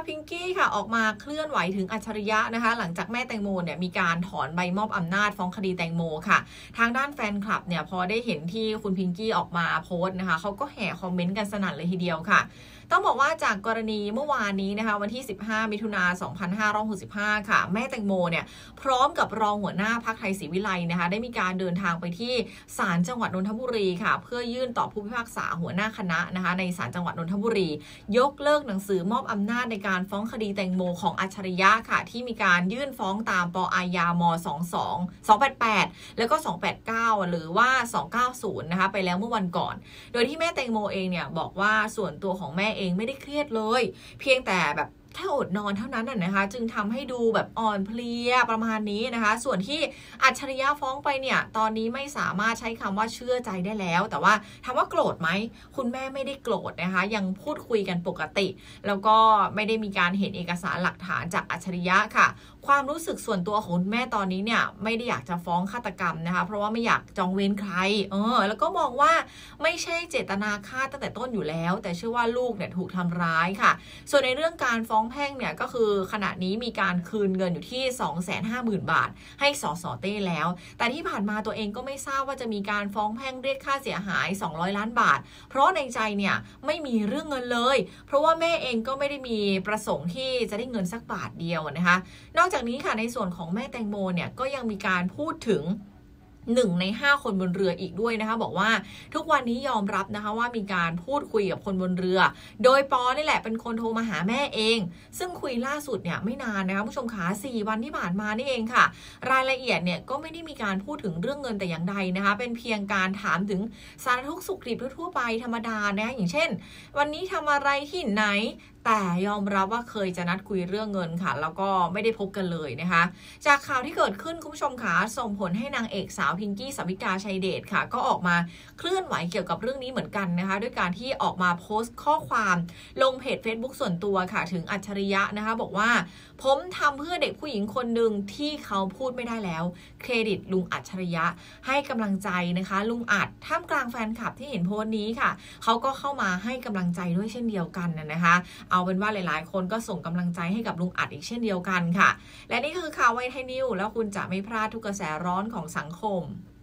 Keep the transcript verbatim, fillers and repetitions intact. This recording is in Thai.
พิงกี้ค่ะออกมาเคลื่อนไหวถึงอัจฉริยะนะคะหลังจากแม่แตงโมเนี่ยมีการถอนใบมอบอำนาจฟ้องคดีแตงโมค่ะทางด้านแฟนคลับเนี่ยพอได้เห็นที่คุณพิงกี้ออกมาโพสต์นะคะเขาก็แห่คอมเมนต์กันสนั่นเลยทีเดียวค่ะต้องบอกว่าจากกรณีเมื่อวานนี้นะคะวันที่สิบห้ามิถุนายนสองพันห้าร้อยหกสิบห้าค่ะแม่แตงโมเนี่ยพร้อมกับรองหัวหน้าพรรคไทยศรีวิไลนะคะได้มีการเดินทางไปที่ศาลจังหวัดนนทบุรีค่ะเพื่อยื่นต่อผู้พิพากษาหัวหน้าคณะนะคะในศาลจังหวัดนนทบุรียกเลิกหนังสือมอบอำนาจในการฟ้องคดีแตงโมของอัจฉริยะค่ะที่มีการยื่นฟ้องตามปอาญามสองสอง สองแปดแปดแล้วก็สองแปดเก้าหรือว่าสองเก้าศูนย์นะคะไปแล้วเมื่อวันก่อนโดยที่แม่แตงโมเองเนี่ยบอกว่าส่วนตัวของแม่เองไม่ได้เครียดเลยเพียงแต่แบบแค่อดนอนเท่านั้นนะคะจึงทำให้ดูแบบอ่อนเพลียประมาณนี้นะคะส่วนที่อัจฉริยะฟ้องไปเนี่ยตอนนี้ไม่สามารถใช้คำว่าเชื่อใจได้แล้วแต่ว่าถามว่าโกรธไหมคุณแม่ไม่ได้โกรธนะคะยังพูดคุยกันปกติแล้วก็ไม่ได้มีการเห็นเอกสารหลักฐานจากอัจฉริยะค่ะความรู้สึกส่วนตัวของคุณแม่ตอนนี้เนี่ยไม่ได้อยากจะฟ้องฆาตกรรมนะคะเพราะว่าไม่อยากจองเวรใครเออแล้วก็มองว่าไม่ใช่เจตนาฆ่าตั้งแต่ต้นอยู่แล้วแต่เชื่อว่าลูกเนี่ยถูกทำร้ายค่ะส่วนในเรื่องการฟ้องแพ่งเนี่ยก็คือขณะนี้มีการคืนเงินอยู่ที่ สองแสนห้าหมื่น บาทให้สสเต้แล้วแต่ที่ผ่านมาตัวเองก็ไม่ทราบว่าจะมีการฟ้องแพ่งเรียกค่าเสียหายสองร้อยล้านบาทเพราะในใจเนี่ยไม่มีเรื่องเงินเลยเพราะว่าแม่เองก็ไม่ได้มีประสงค์ที่จะได้เงินสักบาทเดียวนะคะนอกจากนี้ค่ะในส่วนของแม่แตงโมเนี่ยก็ยังมีการพูดถึงหนึ่งในห้าคนบนเรืออีกด้วยนะคะบอกว่าทุกวันนี้ยอมรับนะคะว่ามีการพูดคุยกับคนบนเรือโดยปอนี่แหละเป็นคนโทรมาหาแม่เองซึ่งคุยล่าสุดเนี่ยไม่นานนะคะผู้ชมขาสี่วันที่ผ่านมานี่เองค่ะรายละเอียดเนี่ยก็ไม่ได้มีการพูดถึงเรื่องเงินแต่อย่างใดนะคะเป็นเพียงการถามถึงสารทุกข์สุขดิบทั่วไปธรรมดานะอย่างเช่นวันนี้ทำอะไรที่ไหนแต่ยอมรับว่าเคยจะนัดคุยเรื่องเงินค่ะแล้วก็ไม่ได้พบกันเลยนะคะจากข่าวที่เกิดขึ้นคุณผู้ชมค่ะส่งผลให้นางเอกสาวพิงกี้สาวิกาชัยเดชค่ะก็ออกมาเคลื่อนไหวเกี่ยวกับเรื่องนี้เหมือนกันนะคะด้วยการที่ออกมาโพสต์ข้อความลงเพจ Facebook ส่วนตัวค่ะถึงอัจฉริยะนะคะบอกว่าผมทำเพื่อเด็กผู้หญิงคนหนึ่งที่เขาพูดไม่ได้แล้วเครดิตลุงอัจฉริยะให้กำลังใจนะคะลุงอัดท่ามกลางแฟนคลับที่เห็นโพสต์นี้ค่ะเขาก็เข้ามาให้กำลังใจด้วยเช่นเดียวกันนะคะเอาเป็นว่าหลายๆคนก็ส่งกำลังใจให้กับลุงอัดอีกเช่นเดียวกันค่ะและนี่คือข่าวไวไทยนิวแล้วคุณจะไม่พลาดทุกกระแสร้อนของสังคม